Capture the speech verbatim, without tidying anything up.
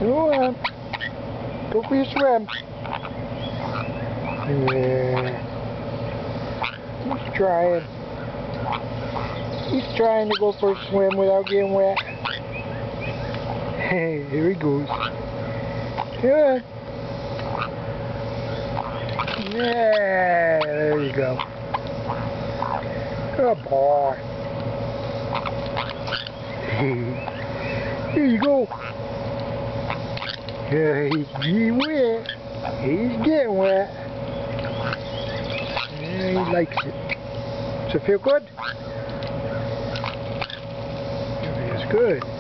Go on. Go for your swim. Yeah. He's trying. He's trying to go for a swim without getting wet. Hey, here he goes. Good. Yeah, there you go. Good boy. Here you go. Yeah, he's getting wet. He's getting wet. Yeah, he likes it. Does it feel good? It feels good.